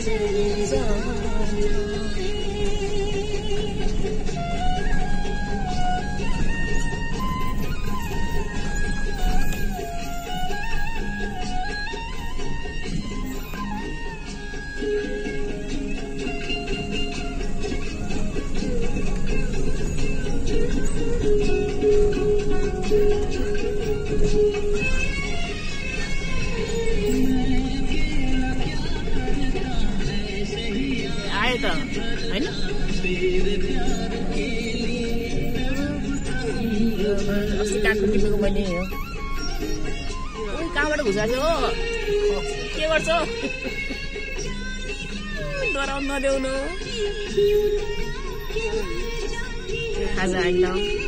आए त हैन अस्ति काठको टिपेको मैले हो कहाँबाट घुसाएको हो के गर्छ डराउन नदेउनु खाजा एकदम